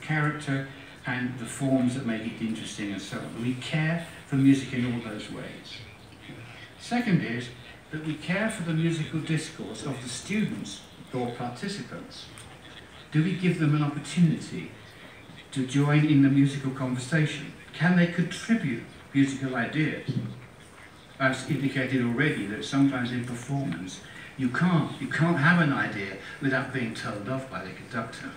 character and the forms that make it interesting and so on. We care for music in all those ways. Second is that we care for the musical discourse of the students or participants. Do we give them an opportunity to join in the musical conversation? Can they contribute musical ideas? I've indicated already that sometimes in performance you can't have an idea without being told off by the conductor.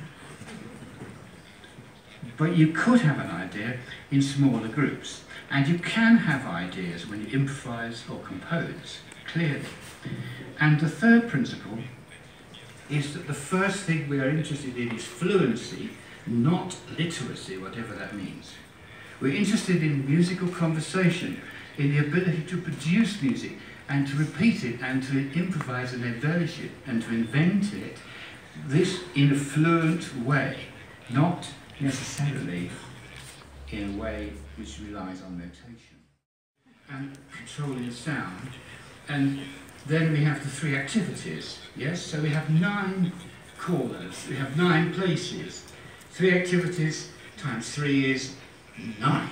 But you could have an idea in smaller groups, and you can have ideas when you improvise or compose, clearly. And the third principle is that the first thing we are interested in is fluency, not literacy, whatever that means. We're interested in musical conversation, in the ability to produce music and to repeat it and to improvise and embellish it and to invent it, this in a fluent way, not necessarily in a way which relies on notation. And controlling sound. And then we have the 3 activities, yes? So we have 9 callers, we have 9 places. 3 activities times 3 is 9.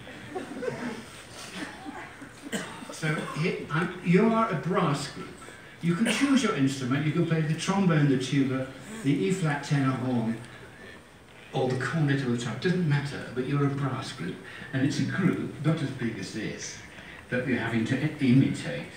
So you are a brass group. You can choose your instrument, you can play the trombone, the tuba, the E-flat tenor horn, or the cornet or the trumpet, doesn't matter, but you're a brass group. And it's a group, not as big as this, that we're having to imitate.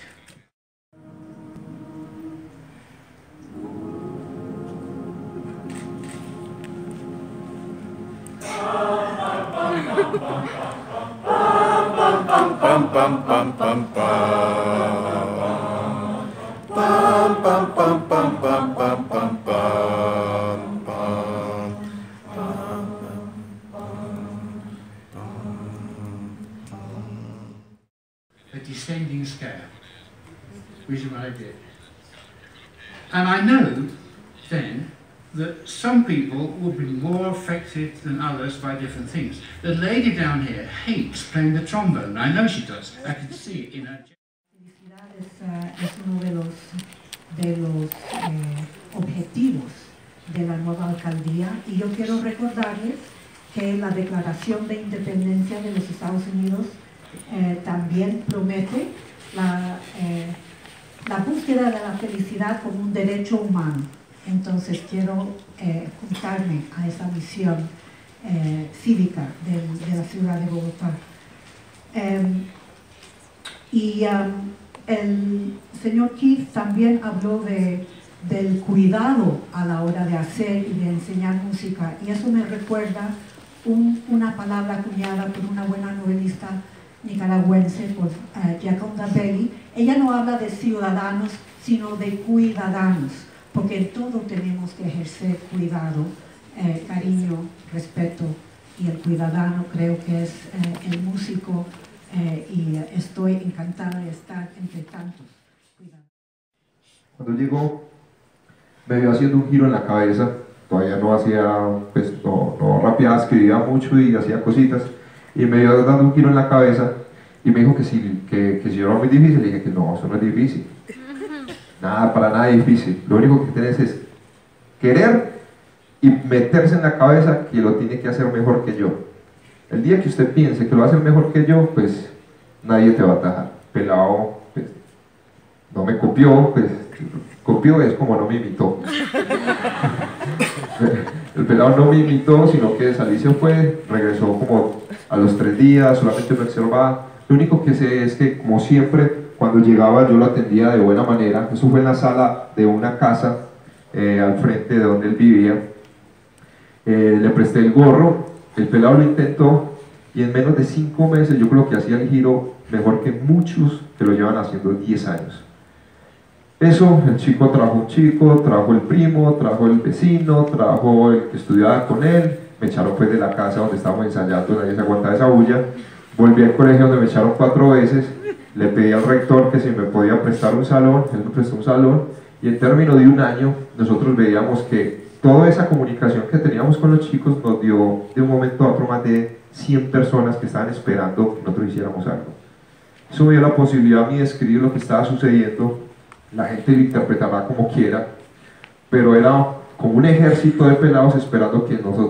A descending scale, which is what I did. And I know then that some people will be more affected than others by different things. The lady down here hates playing the trombone. I know she does. I can see it in her. Felicidades es uno de los objetivos de la nueva alcaldía, y yo quiero recordarles que la Declaración de Independencia de los Estados Unidos también promete la búsqueda de la felicidad como un derecho humano. Entonces quiero juntarme a esa misión cívica de la ciudad de Bogotá. El señor Keith también habló del cuidado a la hora de hacer y de enseñar música, y eso me recuerda una palabra acuñada por una buena novelista nicaragüense, por Gioconda Belli. Ella no habla de ciudadanos, sino de cuidadanos, porque en todo tenemos que ejercer cuidado, cariño, respeto, y el cuidadano creo que es el músico, y estoy encantada de estar entre tantos cuidados. Cuando llegó, me vio haciendo un giro en la cabeza, todavía no hacía, pues no rapeaba, escribía mucho y hacía cositas, y me vio dando un giro en la cabeza y me dijo que si yo era muy difícil. Le dije que no, eso no es difícil, nada, para nada difícil. Lo único que tienes es querer y meterse en la cabeza que lo tiene que hacer mejor que yo. El día que usted piense que lo va a hacer mejor que yo, pues nadie te va a atajar. Pelado, pues, no me copió, pues copió es como no me imitó. El pelado no me imitó, sino que salí, se fue, regresó como a los 3 días, solamente me observaba. Lo único que sé es que, como siempre, cuando llegaba yo lo atendía de buena manera. Eso fue en la sala de una casa al frente de donde él vivía. Le presté el gorro, el pelado lo intentó, y en menos de 5 meses yo creo que hacía el giro mejor que muchos que lo llevan haciendo 10 años. Eso, el chico trajo un chico, trajo el primo, trajo el vecino, trajo el que estudiaba con él, me echaron pues de la casa donde estábamos ensayando, nadie se aguantaba esa bulla. Volví al colegio donde me echaron 4 veces, le pedí al rector que si me podía prestar un salón, él me prestó un salón, y en término de 1 año nosotros veíamos que toda esa comunicación que teníamos con los chicos nos dio de un momento a otro más de 100 personas que estaban esperando que nosotros hiciéramos algo. Eso me dio la posibilidad a mí de escribir lo que estaba sucediendo. La gente lo interpretará como quiera, pero era como un ejército de pelados esperando que nosotros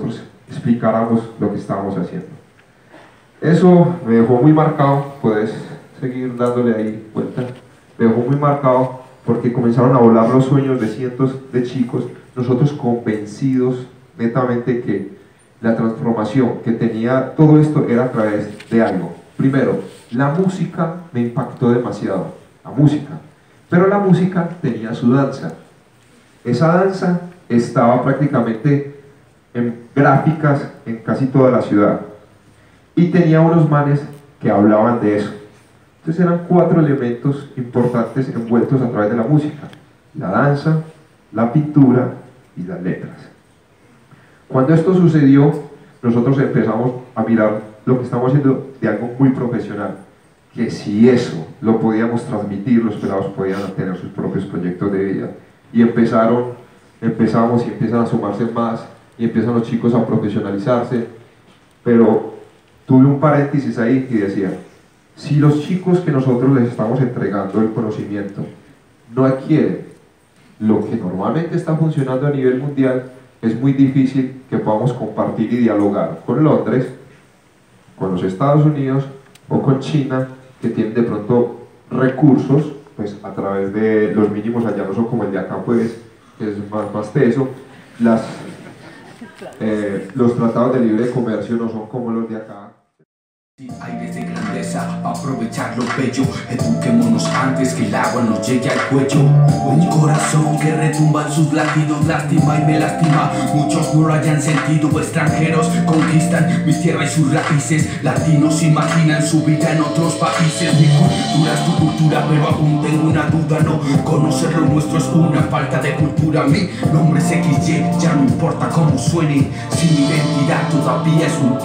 explicáramos lo que estábamos haciendo. Eso me dejó muy marcado, puedes seguir dándole ahí vuelta, me dejó muy marcado porque comenzaron a volar los sueños de cientos de chicos, nosotros convencidos netamente que la transformación que tenía todo esto era a través de algo. Primero, la música me impactó demasiado, la música, pero la música tenía su danza. Esa danza estaba prácticamente en gráficas en casi toda la ciudad y tenía unos manes que hablaban de eso. Entonces eran 4 elementos importantes envueltos a través de la música: la danza, la pintura y las letras. Cuando esto sucedió, nosotros empezamos a mirar lo que estamos haciendo de algo muy profesional, que si eso lo podíamos transmitir, los pelados podían tener sus propios proyectos de vida. Y empezamos y empiezan a sumarse más, y empiezan los chicos a profesionalizarse, pero tuve un paréntesis ahí y decía, si los chicos que nosotros les estamos entregando el conocimiento no adquieren lo que normalmente está funcionando a nivel mundial, es muy difícil que podamos compartir y dialogar con Londres, con los Estados Unidos o con China, que tienen de pronto recursos, pues a través de los mínimos allá no son como el de acá, pues, que es más teso, los tratados de libre comercio no son como los de acá. Aires de grandeza, aprovechar lo bello. Eduquémonos antes que el agua nos llegue al cuello. Un corazón que retumba en sus latidos, lástima y me lastima. Muchos no lo hayan sentido, extranjeros conquistan mi tierra y sus raíces. Latinos imaginan su vida en otros países. Mi cultura es tu cultura, pero aún tengo una duda. No conocer lo nuestro es una falta de cultura. Mi nombre es XY, ya no importa cómo suene. Si mi identidad todavía es un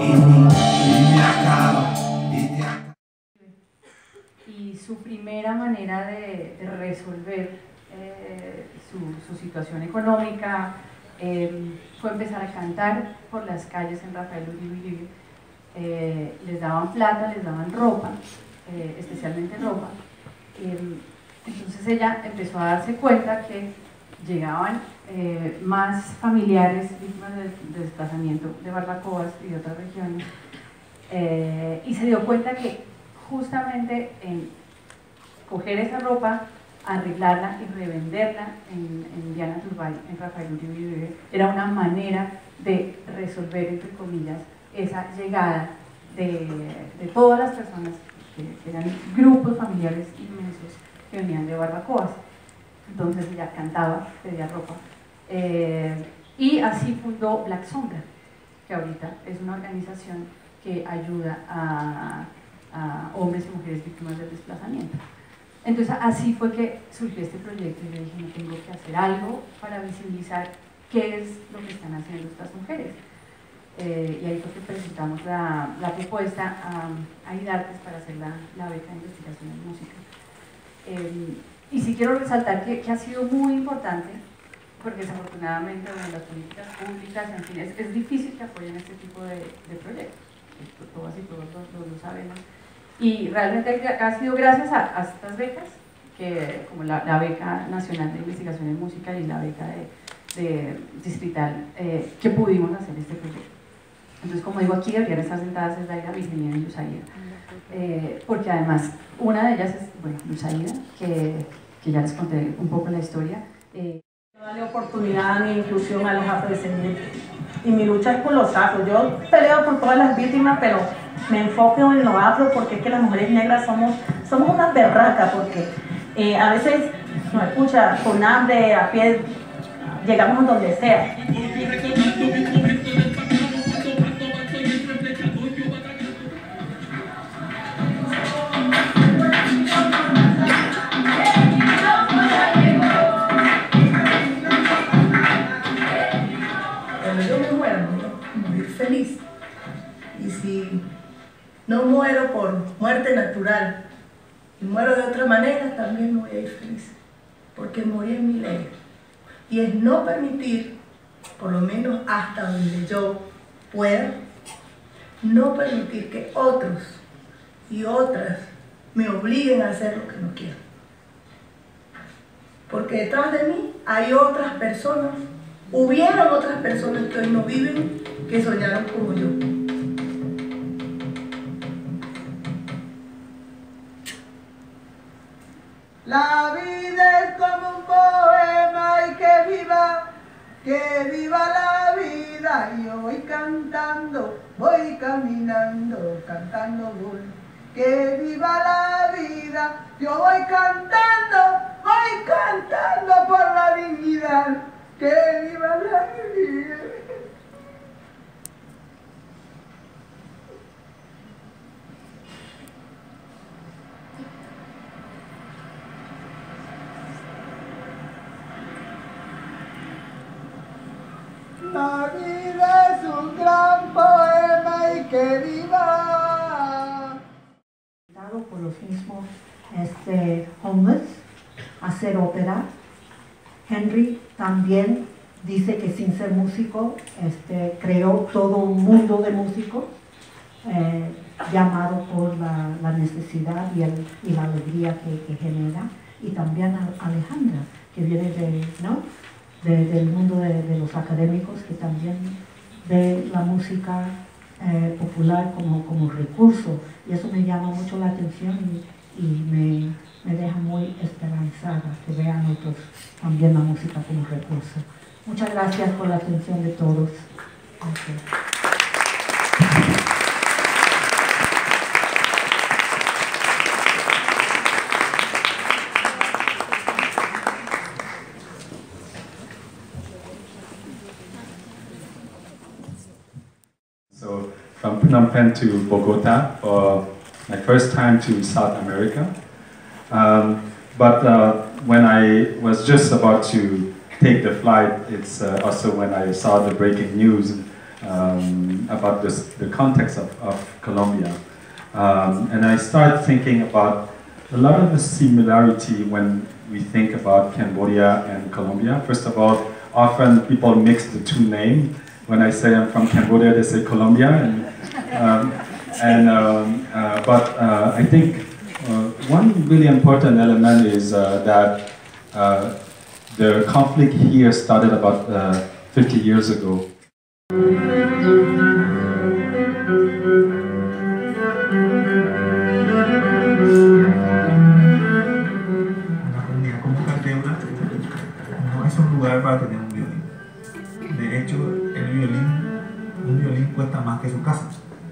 Y su primera manera de resolver su situación económica fue empezar a cantar por las calles en Rafael Uribe Uribe. Les daban plata, les daban ropa, especialmente ropa. Entonces ella empezó a darse cuenta que llegaban más familiares víctimas de desplazamiento de barbacoas y de otras regiones, y se dio cuenta que justamente en coger esa ropa, arreglarla y revenderla en Diana Turbay, en Rafael Uribe Uribe, era una manera de resolver, entre comillas, esa llegada de todas las personas que eran grupos familiares inmensos que venían de barbacoas. Entonces ella cantaba, pedía ropa, y así fundó Black Sombra, que ahorita es una organización que ayuda a hombres y mujeres víctimas del desplazamiento. Entonces así fue que surgió este proyecto y yo dije, no, tengo que hacer algo para visibilizar qué es lo que están haciendo estas mujeres. Y ahí fue que presentamos la propuesta a IDARTES para hacer la beca de investigación en música. Y sí quiero resaltar que ha sido muy importante, porque desafortunadamente en las políticas públicas, en fin, es difícil que apoyen este tipo de proyectos. Todas y todos lo sabemos. Y realmente ha sido gracias a estas becas, como la beca nacional de investigación en música y la beca de distrital, que pudimos hacer este proyecto. Entonces, como digo, aquí deberían estar sentadas es Daira, Virginia y Luzaida, porque además una de ellas es, bueno, Luzaida, que ya les conté un poco la historia. Darle oportunidad ni inclusión a los afrodescendientes. Y mi lucha es por los afros. Yo peleo por todas las víctimas, pero me enfoco en los afros porque es que las mujeres negras somos unas berracas, porque a veces nos escucha con hambre, a pie, llegamos a donde sea. Feliz. Y si no muero por muerte natural y muero de otra manera, también me voy a ir feliz, porque morí en mi ley. Y es no permitir, por lo menos hasta donde yo pueda, no permitir que otros y otras me obliguen a hacer lo que no quiero. Porque detrás de mí hay otras personas, hubieron otras personas que hoy no viven que soñaron como yo. La vida es como un poema y que viva la vida. Y yo voy cantando, voy caminando, cantando voy. Que viva la vida, yo voy cantando por la dignidad. Que viva la vida. La vida es un gran poema y que viva. Por los mismos homeless, hacer ópera. Henry también dice que sin ser músico, creó todo un mundo de músicos, llamado por la necesidad y la alegría que genera. Y también a Alejandra, que viene del mundo de los académicos, que también ve la música popular como recurso, y eso me llama mucho la atención y me deja muy esperanzada que vean otros también la música como recurso. Muchas gracias por la atención de todos. Gracias. So from Phnom Penh to Bogota for my first time to South America. But when I was just about to take the flight, it's also when I saw the breaking news about the context of Colombia. And I started thinking about a lot of the similarity when we think about Cambodia and Colombia. First of all, often people mix the two names. When I say I'm from Cambodia, they say Colombia. But I think one really important element is that the conflict here started about 50 years ago. Una comunidad como Caldeura no es un lugar para tener un violín. De hecho, un violín cuesta más que su casa.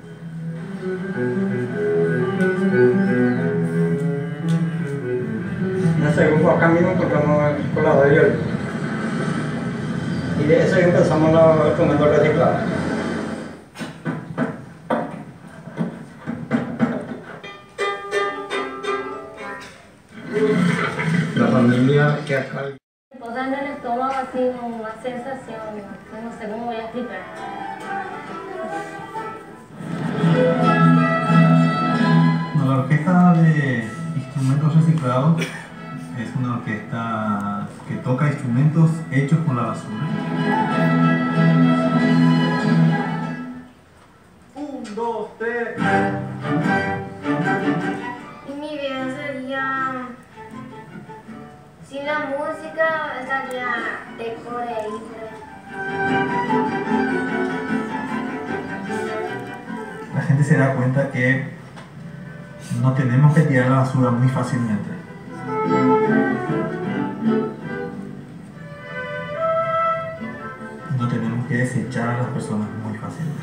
En ese grupo camino encontramos el colado de violín. Y de eso empezamos los instrumentos reciclados. La familia que acá... Posando en el estómago así, una sensación, no sé cómo voy a explicar. Bueno, la orquesta de instrumentos reciclados es una orquesta que toca instrumentos hechos con la basura. 1, 2, 3. Y mi vida sería... Sin la música estaría de Corea. La gente se da cuenta que no tenemos que tirar la basura muy fácilmente. No tenemos que desechar a las personas muy fácilmente.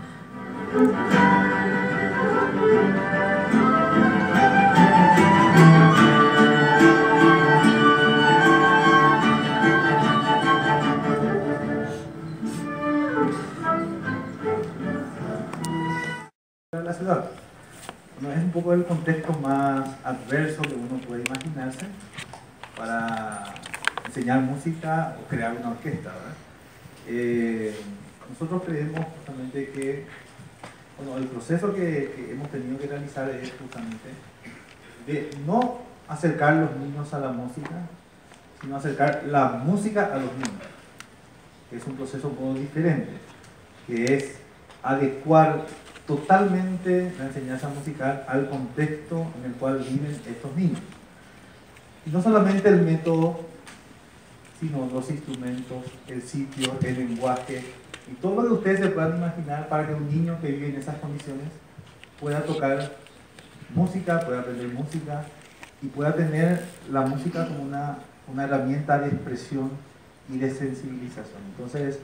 La ciudad. Bueno, es un poco el contexto más adverso que uno puede imaginarse para enseñar música o crear una orquesta, ¿verdad? Nosotros creemos justamente que el proceso que hemos tenido que realizar es justamente de no acercar los niños a la música, sino acercar la música a los niños, que es un proceso un poco diferente, que es adecuar totalmente la enseñanza musical al contexto en el cual viven estos niños. Y no solamente el método, sino los instrumentos, el sitio, el lenguaje, Y todo lo que ustedes se puedan imaginar para que un niño que vive en esas condiciones pueda tocar música, pueda aprender música y pueda tener la música como una herramienta de expresión y de sensibilización. Entonces,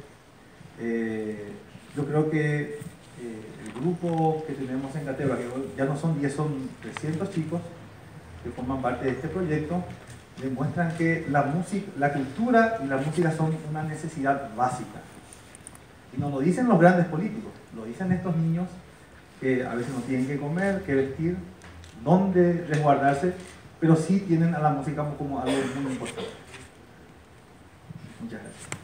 yo creo que el grupo que tenemos en Cateva, que ya no son 10, son 300 chicos que forman parte de este proyecto, demuestran que la música, la cultura y la música son una necesidad básica. Y no lo dicen los grandes políticos, lo dicen estos niños que a veces no tienen que comer, que vestir, dónde resguardarse, pero sí tienen a la música como algo muy importante. Muchas gracias.